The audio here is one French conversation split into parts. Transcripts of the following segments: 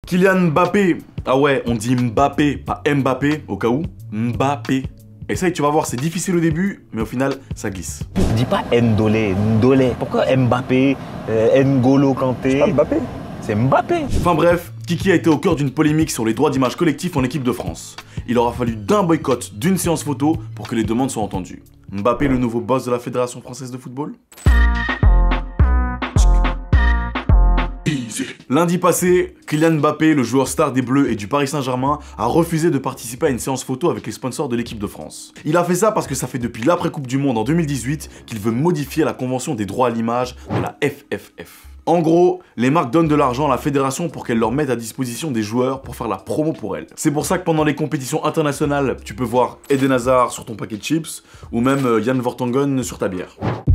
Kylian Mbappé. Ah ouais, on dit Mbappé, pas Mbappé, au cas où. Mbappé. Essaye, tu vas voir, c'est difficile au début, mais au final, ça glisse. Dis pas Ndolé, Ndolé. Pourquoi Mbappé, N'Golo Kanté? C'est pas Mbappé. C'est Mbappé. Enfin bref, Kiki a été au cœur d'une polémique sur les droits d'image collectifs en équipe de France. Il aura fallu d'un boycott, d'une séance photo pour que les demandes soient entendues. Mbappé, le nouveau boss de la Fédération Française de Football? Lundi passé, Kylian Mbappé, le joueur star des Bleus et du Paris Saint-Germain, a refusé de participer à une séance photo avec les sponsors de l'équipe de France. Il a fait ça parce que ça fait depuis l'après-Coupe du Monde en 2018 qu'il veut modifier la convention des droits à l'image de la FFF. En gros, les marques donnent de l'argent à la fédération pour qu'elle leur mette à disposition des joueurs pour faire la promo pour elles. C'est pour ça que pendant les compétitions internationales, tu peux voir Eden Hazard sur ton paquet de chips ou même Jan Vertonghen sur ta bière.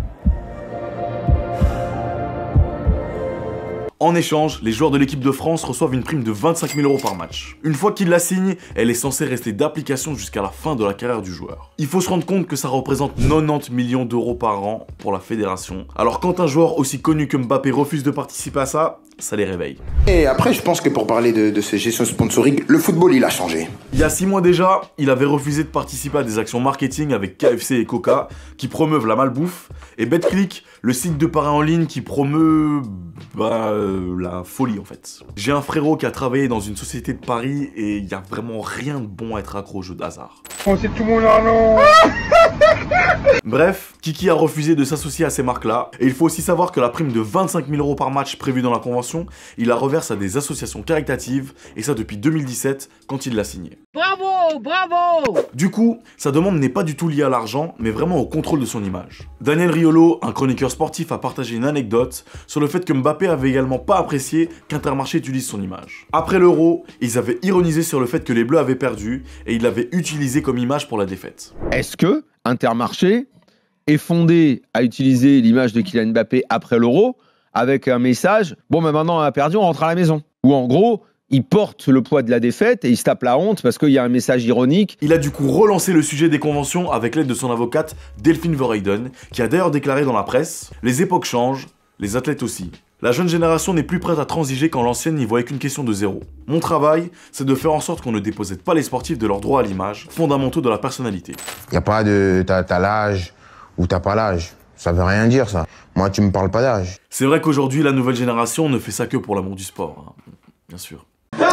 En échange, les joueurs de l'équipe de France reçoivent une prime de 25 000 € par match. Une fois qu'ils la signent, elle est censée rester d'application jusqu'à la fin de la carrière du joueur. Il faut se rendre compte que ça représente 90 millions d'euros par an pour la fédération. Alors quand un joueur aussi connu que Mbappé refuse de participer à ça, ça les réveille. Et après, je pense que pour parler de ces gestions sponsoring, le football, il a changé. Il y a 6 mois déjà, il avait refusé de participer à des actions marketing avec KFC et Coca qui promeuvent la malbouffe, et BetClick, le site de paris en ligne qui promeut la folie en fait. J'ai un frérot qui a travaillé dans une société de paris et il y a vraiment rien de bon à être accro au jeu de hasard. Oh, c'est tout mon argent. Bref, Kiki a refusé de s'associer à ces marques-là, et il faut aussi savoir que la prime de 25 000 € par match prévue dans la convention, il la reverse à des associations caritatives, et ça depuis 2017, quand il l'a signé. Bravo, bravo! Du coup, sa demande n'est pas du tout liée à l'argent, mais vraiment au contrôle de son image. Daniel Riolo, un chroniqueur sportif, a partagé une anecdote sur le fait que Mbappé avait également pas apprécié qu'Intermarché utilise son image. Après l'Euro, ils avaient ironisé sur le fait que les Bleus avaient perdu, et ils l'avaient utilisé comme image pour la défaite. Est-ce que Intermarché est fondé à utiliser l'image de Kylian Mbappé après l'Euro avec un message « Bon, mais maintenant on a perdu, on rentre à la maison ». Ou en gros, il porte le poids de la défaite et il se tape la honte parce qu'il y a un message ironique. Il a du coup relancé le sujet des conventions avec l'aide de son avocate Delphine Verheyden, qui a d'ailleurs déclaré dans la presse « Les époques changent, les athlètes aussi. La jeune génération n'est plus prête à transiger quand l'ancienne n'y voyait qu'une question de zéro. Mon travail, c'est de faire en sorte qu'on ne dépossède pas les sportifs de leurs droits à l'image, fondamentaux de la personnalité. » Y a pas de t'as l'âge ou t'as pas l'âge. Ça veut rien dire ça. Moi, tu me parles pas d'âge. C'est vrai qu'aujourd'hui, la nouvelle génération ne fait ça que pour l'amour du sport, hein. Bien sûr.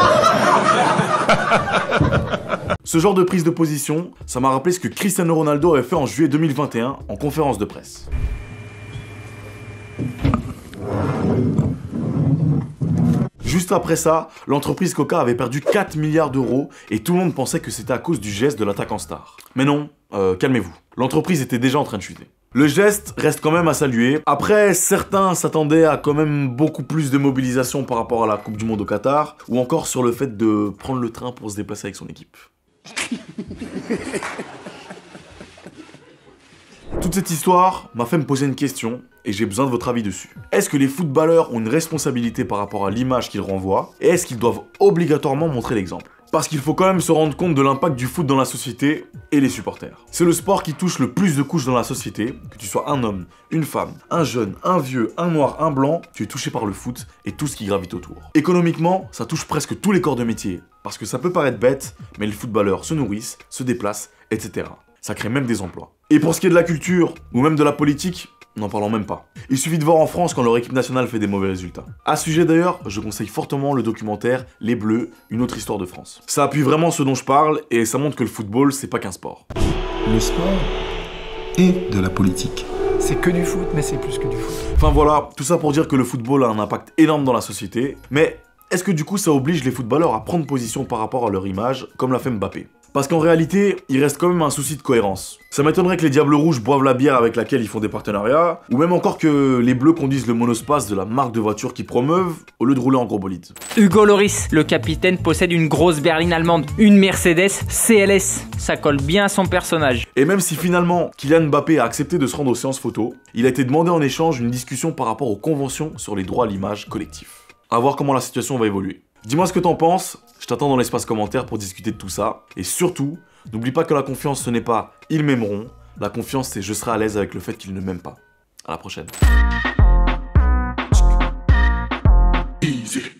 Ce genre de prise de position, ça m'a rappelé ce que Cristiano Ronaldo avait fait en juillet 2021 en conférence de presse. Juste après ça, l'entreprise Coca avait perdu 4 milliards d'euros et tout le monde pensait que c'était à cause du geste de l'attaquant star. Mais non, calmez-vous. L'entreprise était déjà en train de chuter. Le geste reste quand même à saluer. Après, certains s'attendaient à quand même beaucoup plus de mobilisation par rapport à la Coupe du Monde au Qatar, ou encore sur le fait de prendre le train pour se déplacer avec son équipe. Toute cette histoire m'a fait me poser une question, et j'ai besoin de votre avis dessus. Est-ce que les footballeurs ont une responsabilité par rapport à l'image qu'ils renvoient, et est-ce qu'ils doivent obligatoirement montrer l'exemple ? Parce qu'il faut quand même se rendre compte de l'impact du foot dans la société et les supporters. C'est le sport qui touche le plus de couches dans la société, que tu sois un homme, une femme, un jeune, un vieux, un noir, un blanc, tu es touché par le foot et tout ce qui gravite autour. Économiquement, ça touche presque tous les corps de métier, parce que ça peut paraître bête, mais les footballeurs se nourrissent, se déplacent, etc. Ça crée même des emplois. Et pour ce qui est de la culture, ou même de la politique, n'en parlons même pas. Il suffit de voir en France quand leur équipe nationale fait des mauvais résultats. À ce sujet d'ailleurs, je conseille fortement le documentaire Les Bleus, une autre histoire de France. Ça appuie vraiment ce dont je parle et ça montre que le football, c'est pas qu'un sport. Le sport et de la politique. C'est que du foot, mais c'est plus que du foot. Enfin voilà, tout ça pour dire que le football a un impact énorme dans la société, mais est-ce que du coup ça oblige les footballeurs à prendre position par rapport à leur image, comme l'a fait Mbappé ? Parce qu'en réalité, il reste quand même un souci de cohérence. Ça m'étonnerait que les Diables Rouges boivent la bière avec laquelle ils font des partenariats, ou même encore que les Bleus conduisent le monospace de la marque de voiture qu'ils promeuvent, au lieu de rouler en gros bolide. Hugo Loris, le capitaine, possède une grosse berline allemande, une Mercedes CLS. Ça colle bien à son personnage. Et même si finalement Kylian Mbappé a accepté de se rendre aux séances photo, il a été demandé en échange une discussion par rapport aux conventions sur les droits à l'image collectif. À voir comment la situation va évoluer. Dis-moi ce que t'en penses, je t'attends dans l'espace commentaire pour discuter de tout ça. Et surtout, n'oublie pas que la confiance ce n'est pas « ils m'aimeront », la confiance c'est « je serai à l'aise avec le fait qu'ils ne m'aiment pas ». À la prochaine. Easy.